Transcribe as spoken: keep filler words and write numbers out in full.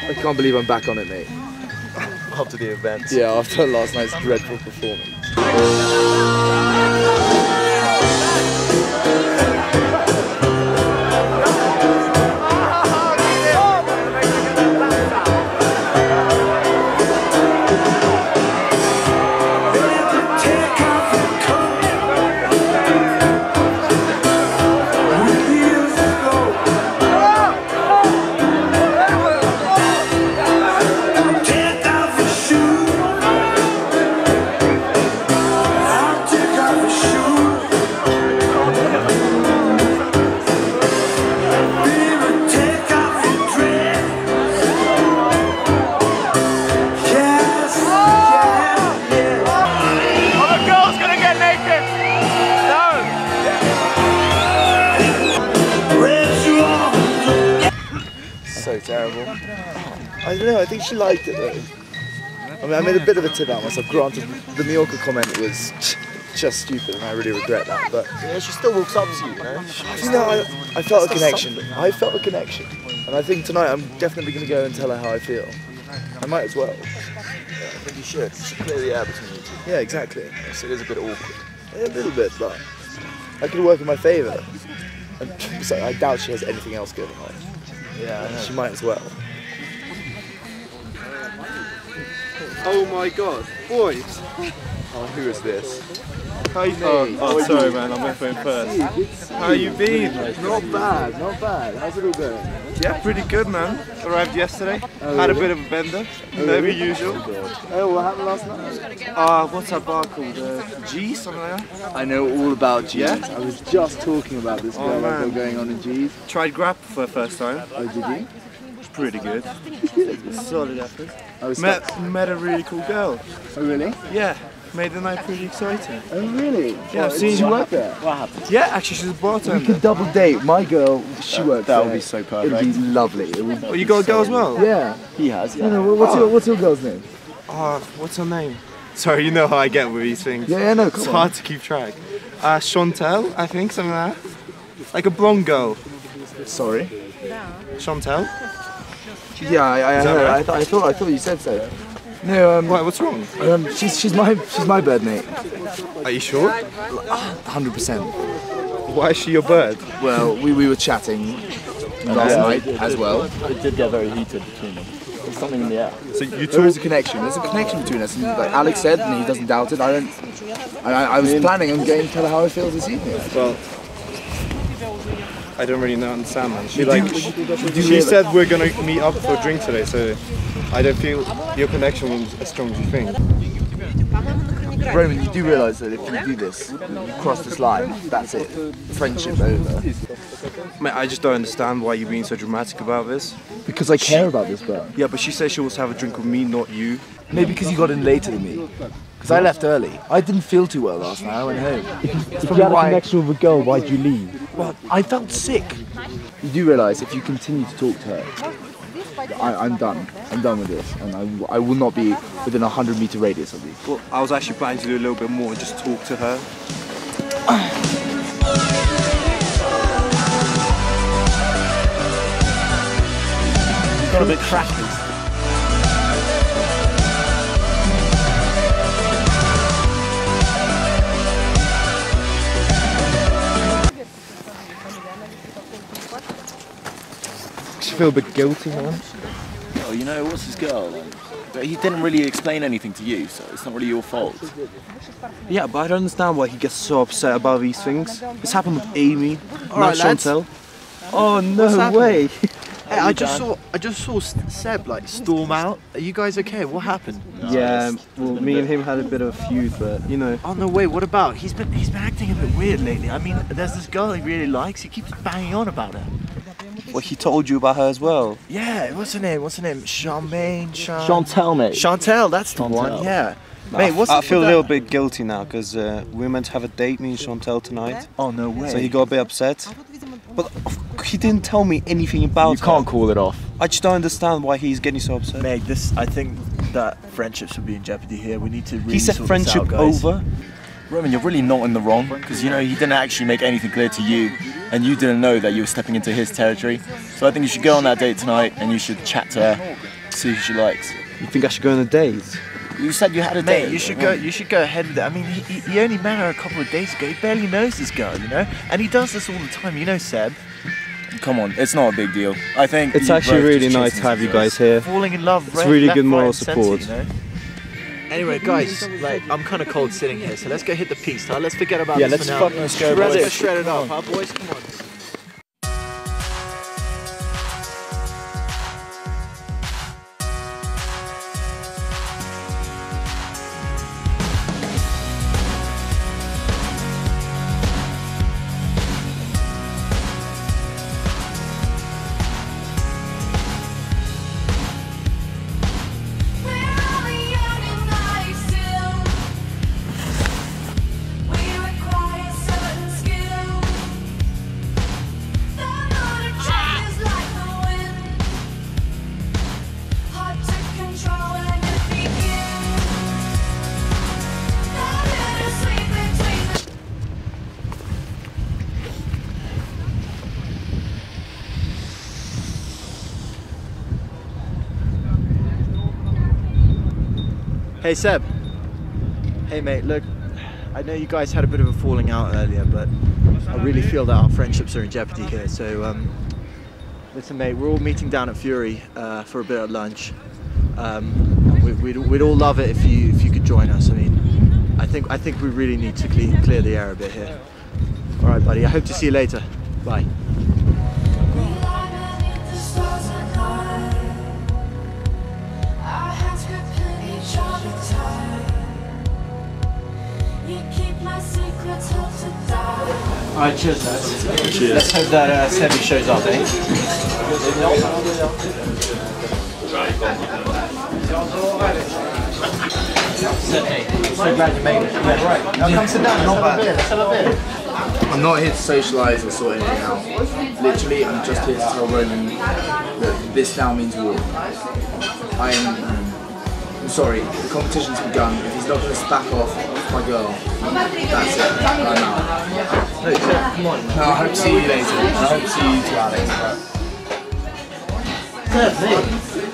I can't believe I'm back on it, mate. After the event. Yeah, after last night's dreadful performance. So terrible. I don't know, I think she liked it though. I mean, I made a bit of a tip out myself. Granted, the Mallorca comment was just stupid and I really regret that, but... Yeah, she still walks up to you, you know? You know, I, I felt a connection. I felt a connection. And I think tonight I'm definitely going to go and tell her how I feel. I might as well. Yeah, I think you should. You should clear the air between you two. Yeah, exactly. So it is a bit awkward. Yeah, a little bit, but I could work in my favour. And so I doubt she has anything else going on. Yeah, I know. She might as well. Oh my god, boys! Oh, who is this? How you been? Oh, oh sorry man, I'm going first. How you been? Not bad, not bad. How's it all going? Yeah, pretty good man. Arrived yesterday, oh, had really? a bit of a bender, oh, maybe really? usual. Oh, what happened last night? Ah, uh, what's that bar called? Uh, G, something like that? I know all about G's. Yeah? I was just talking about this Oh, girl man. I've got going on in G's. Tried grab for the first time. Oh, did you? Pretty good. Solid effort. I was Met, stuck. met a really cool girl. Oh, really? Yeah, made the night pretty exciting. Oh, really? Yeah, I've Did seen she what work there? What happened? Yeah, actually she's a We bartender. could double date. My girl, she works That there. would be so It'd perfect. be lovely. It would Oh, you got a girl as well? Yeah. He has, No, yeah. no, what's your what's your girl's name? Oh, what's her name? Sorry, you know how I get with these things. Yeah, yeah, no, It's come hard on. to keep track. Uh, Chantel, I think, something like that. Like a blonde girl. Sorry. Chantel? Yeah, I, I Is that heard. right? I, th I thought I thought you said so. No, um, Why, what's wrong? um, she's she's my she's my bird mate. Are you sure? Hundred percent. Why is she your bird? Well, we we were chatting last Yeah. night as well. It did get very heated between them. There's something in the air. So you There is talk. a connection. There's a connection between us. And like Alex said, and he doesn't doubt it. I don't. I, I, I was planning on going to tell her how I feel this evening. Well, I don't really know understand man. She You like do- she, you do she realise- said we're gonna meet up for a drink today, so I don't feel your connection was as strong as you think. Roman, you do realise that if you do this, you cross this line, that's it. Friendship over. Mate, I just don't understand why you're being so dramatic about this. Because I care about this girl. Yeah, but she says she wants to have a drink with me, not you. Maybe because you got in later than me. Because I left early. I didn't feel too well last night. I went home. It's If you had a connection with a girl, why'd you leave? Well, I felt sick. You do realise if you continue to talk to her, I, I'm done. I'm done with this, and I, w- I will not be within a hundred meter radius of you. Well, I was actually planning to do a little bit more and just talk to her. Got a bit crackers. Just feel a bit guilty, man. Oh, you know, what's his girl? Like, but he didn't really explain anything to you, so it's not really your fault. Yeah, but I don't understand why he gets so upset about these things. This happened with Amy, not right, lads. Chantel. Oh no happening? way! Hey, I just saw I just saw Seb like storm out. Are you guys okay? What happened? Yeah, well, me and him had a bit of a feud, but you know. Oh no way, what about? He's been he's been acting a bit weird lately. I mean, there's this girl he really likes, he keeps banging on about her. Well, he told you about her as well. Yeah, what's her name? What's her name? Charmaine, Char Chantel, mate. Chantel, that's the Chantel. one, yeah. Mate, what's I up feel a with little that? bit guilty now because uh, we were meant to have a date, me and Chantel tonight. Oh no way. So he got a bit upset. But he didn't tell me anything about You can't her. call it off. I just don't understand why he's getting so upset. Mate, this I think that friendships would be in jeopardy here. We need to really He said sort friendship this out, guys. over. Roman, you're really not in the wrong, because you know, he didn't actually make anything clear to you, and you didn't know that you were stepping into his territory. So I think you should go on that date tonight, and you should chat to her, see who she likes. You think I should go on a date? You said you had a Mate, date. you should go. You should go ahead with it. I mean, he, he- he only met her a couple of days ago. He barely knows this girl, you know. And he does this all the time. You know, Seb. Come on, it's not a big deal. I think It's you actually both really just nice chasing to have you some guys here. Falling in love. It's right, really left, good moral right, and centre, support. you know? Anyway, guys, like I'm kind of cold sitting here, so let's go hit the piste. Huh? Let's forget about Yeah, this let's for now. fucking Let's go, shred boys. it. Let's shred it up, huh, boys? Come on. Hey Seb. Hey mate, look, I know you guys had a bit of a falling out earlier, but I really feel that our friendships are in jeopardy here. So, um, listen mate, we're all meeting down at Fury uh, for a bit of lunch. Um, we, we'd, we'd all love it if you if you could join us. I mean, I think I think we really need to clear, clear the air a bit here. All right, buddy. I hope to see you later. Bye. Alright, cheers lads. Cheers. Let's hope that uh, Sebby shows up, eh? Sebby, so glad you made it. Yeah, right. Now come sit down, let's have a beer, let's have a beer. I'm not here to socialise or sort anything out. Literally, I'm just here to tell Roman that this now means war. I am... I'm sorry, the competition's begun. If he's not going to back off my girl, that's it. I'm out. No, Seb, come on. No, I hope to see you later. And I hope to see you too, Alex. Seb, mate.